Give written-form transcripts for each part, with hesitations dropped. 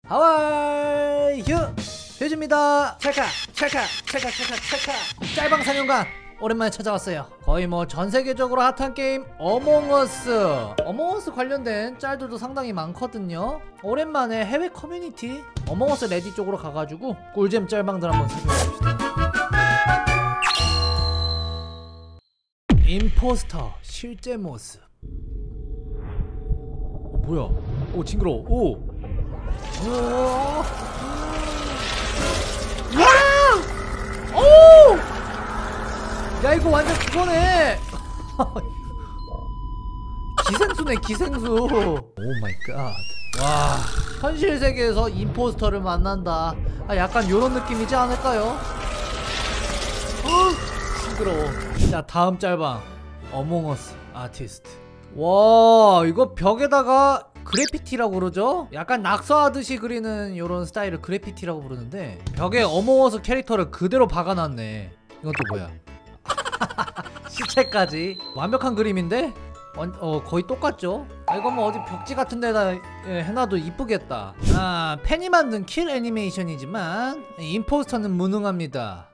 하와이 휴즈입니다. 찰칵 짤방 사냥관 오랜만에 찾아왔어요. 거의 뭐 전세계적으로 핫한 게임 어몽어스 관련된 짤들도 상당히 많거든요. 오랜만에 해외 커뮤니티 어몽어스 레디 쪽으로 가가지고 꿀잼 짤방들 한번 살펴봅시다. 임포스터 실제 모습. 뭐야? 오 징그러워. 오 오! 야 이거 완전 그거네. 기생수네 기생수. 오 마이 갓. 와 현실 세계에서 임포스터를 만난다. 아 약간 요런 느낌이지 않을까요? 징그러워. 자 다음 짤방 어몽어스 아티스트. 와 이거 벽에다가 그래피티라고 그러죠? 약간 낙서하듯이 그리는 요런 스타일을 그래피티라고 부르는데 벽에 어몽어스 캐릭터를 그대로 박아놨네. 이건 또 뭐야? 시체까지 완벽한 그림인데? 거의 똑같죠? 아 이거 뭐 어디 벽지 같은 데다 해놔도 이쁘겠다. 아 팬이 만든 킬 애니메이션이지만 임포스터는 무능합니다.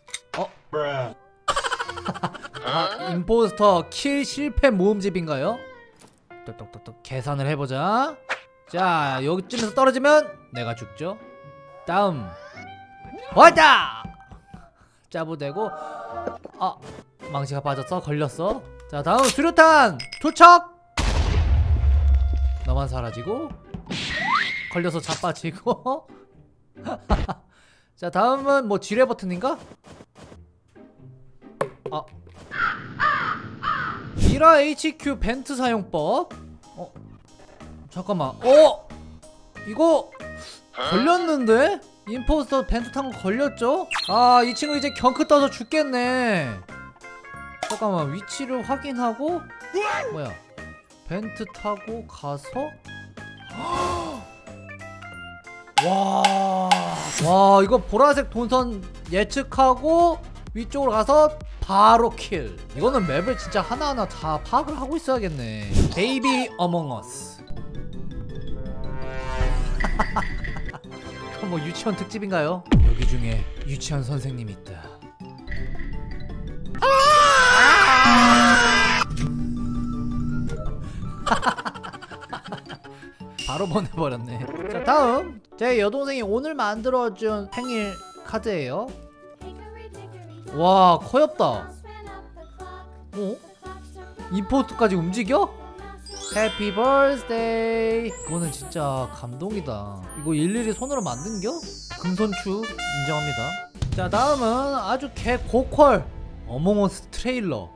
아, 임포스터 킬 실패 모음집인가요? 똑똑똑똑 계산을 해보자. 자 여기쯤에서 떨어지면 내가 죽죠. 다음 왔다. 짜부대고 아 망치가 빠졌어. 걸렸어. 자 다음 수류탄 투척. 너만 사라지고 걸려서 자빠지고. 자 다음은 뭐 지뢰 버튼인가? 아 미라 HQ 벤트 사용법. 잠깐만. 이거 걸렸는데? 임포스터 벤트 탄 거 걸렸죠? 아 이 친구 이제 경크 떠서 죽겠네. 잠깐만 위치를 확인하고 뭐야 벤트 타고 가서 와 이거 보라색 동선 예측하고 위쪽으로 가서 바로 킬. 이거는 맵을 진짜 하나하나 다 파악을 하고 있어야겠네. 베이비 어몽어스. 그럼 뭐 유치원 특집인가요? 여기 중에 유치원 선생님이 있다. 바로 보내버렸네. 자 다음 제 여동생이 오늘 만들어준 생일 카드예요. 와 커엽다. 임포스터까지 움직여? 해피 버스데이. 이거는 진짜 감동이다. 이거 일일이 손으로 만든겨? 금손추 인정합니다. 자 다음은 아주 개고퀄 어몽어스 트레일러.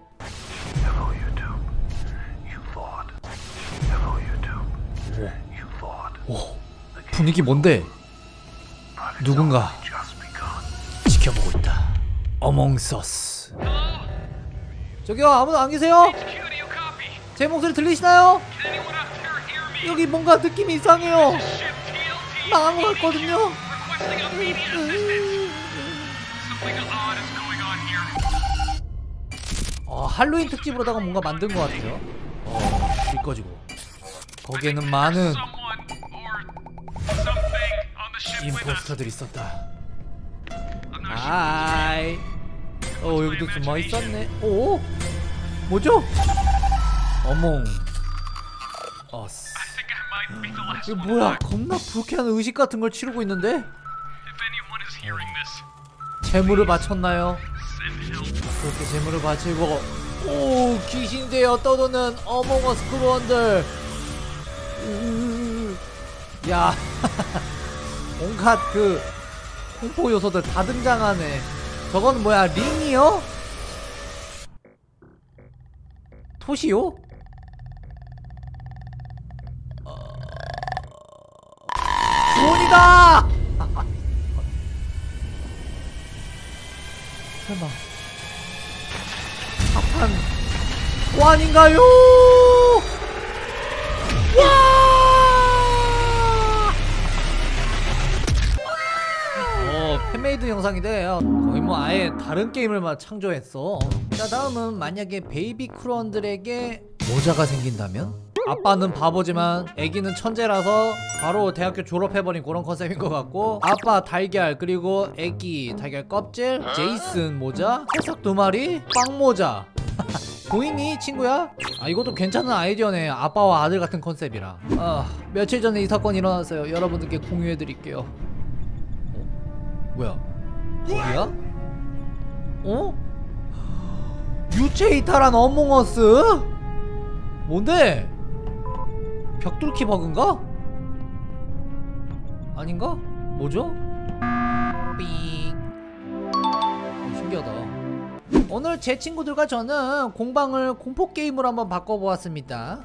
오 분위기 뭔데? 누군가 지켜보고 있다. 어몽서스. 저기요 아무도 안 계세요? 제 목소리 들리시나요? 여기 뭔가 느낌이 이상해요. 망한 것 같거든요. 할로윈 특집으로다가 뭔가 만든 것 같아요. 불 꺼지고 거기에는 많은 임포스터들이 있었다. 아이 여기도 숨어 있었네. 오 뭐죠? 어몽어스. 이거 뭐야 겁나 불쾌한 의식 같은 걸 치르고 있는데? 재물을 바쳤나요? 그렇게 재물을 바치고 오 귀신 되어 떠도는 어몽어스 크루원들. 야 온갖 그 공포 요소들 다 등장하네. 저건 뭐야 링이요? 토시요? 주원이다! 설마 사탄 보안인가요? 팬메이드 영상인데 거의 뭐 아예 다른 게임을 막 창조했어. 자 다음은 만약에 베이비 크루원들에게 모자가 생긴다면? 아빠는 바보지만 애기는 천재라서 바로 대학교 졸업해버린 그런 컨셉인 것 같고, 아빠 달걀, 그리고 애기 달걀 껍질, 제이슨 모자, 새싹 2마리, 빵 모자. 보이니 친구야? 아, 이것도 괜찮은 아이디어네. 아빠와 아들 같은 컨셉이라. 며칠 전에 이 사건이 일어났어요. 여러분들께 공유해드릴게요. 뭐야? 거기야? 유체 이탈한 어몽어스? 뭔데? 벽뚫기 버그인가? 아닌가? 뭐죠? 삑. 신기하다. 오늘 제 친구들과 저는 공방을 공포게임으로 한번 바꿔보았습니다.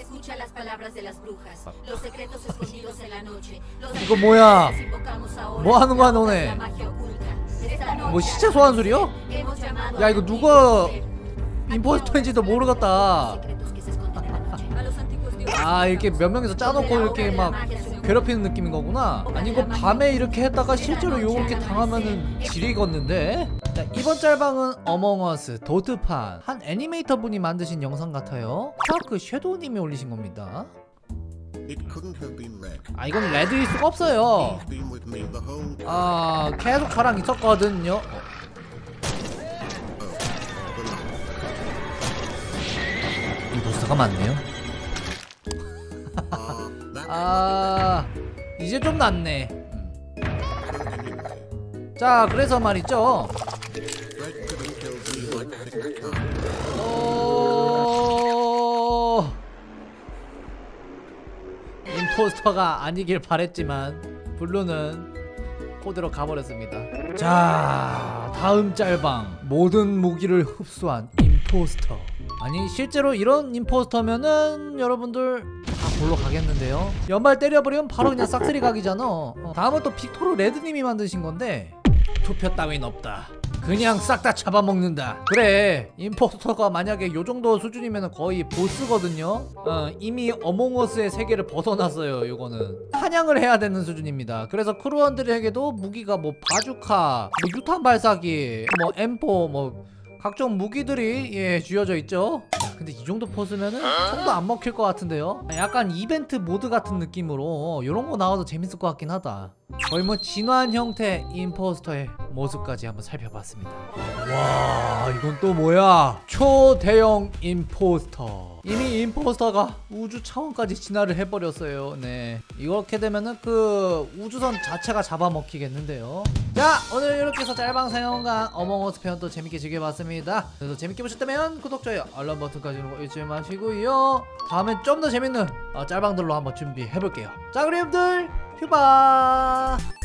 이거 뭐야? 뭐 하는 거야 너네? 뭐 시체 소환술이요? 야, 이거 누가 임포스터인지도 모르겠다. 아, 이렇게 몇 명이서 짜놓고 이렇게 막 괴롭히는 느낌인 거구나. 아니, 이거 밤에 이렇게 했다가 실제로 요렇게 당하면은 지리겠는데? 자, 이번 짤방은 어몽어스 도트판 한 애니메이터 분이 만드신 영상 같아요. 샤크 섀도우님이 올리신 겁니다. 아, 이건 레드일 수가 없어요. 아, 계속 저랑 있었거든요. 임포스터가 많네요. 아, 이제 좀 낫네. 자, 그래서 말이죠. 임포스터가 아니길 바랬지만 블루는 코드로 가버렸습니다. 자, 다음 짤방. 모든 무기를 흡수한 임포스터. 아니, 실제로 이런 임포스터면은 여러분들 다 골로 가겠는데요. 연발 때려버리면 바로 그냥 싹쓸이 각이잖아. 다음은 또 빅토르 레드님이 만드신 건데, 투표 따윈 없다. 그냥 싹 다 잡아먹는다. 그래, 임포스터가 만약에 요정도 수준이면 거의 보스거든요. 이미 어몽어스의 세계를 벗어났어요. 요거는 사냥을 해야 되는 수준입니다. 그래서 크루원들에게도 무기가 뭐 바주카, 뭐 유탄 발사기, 뭐 M4, 뭐 각종 무기들이 쥐어져 있죠. 근데 이 정도 포스면은 총도 안 먹힐 것 같은데요. 약간 이벤트 모드 같은 느낌으로 이런 거 나와도 재밌을 것 같긴 하다. 거의 뭐 진화한 형태 임포스터의 모습까지 한번 살펴봤습니다. 와, 이건 또 뭐야? 초대형 임포스터. 이미 임포스터가 우주 차원까지 진화를 해버렸어요. 네, 이렇게 되면은 그 우주선 자체가 잡아먹히겠는데요. 자, 오늘 이렇게 해서 짤방 사용한 어몽어스 편도 재밌게 즐겨봤습니다. 그래서 재밌게 보셨다면 구독, 좋아요, 알람 버튼까지 누르고 잊지 마시고요. 다음엔 좀 더 재밌는 짤방들로 한번 준비해볼게요. 자, 그럼 여러분들 휴바.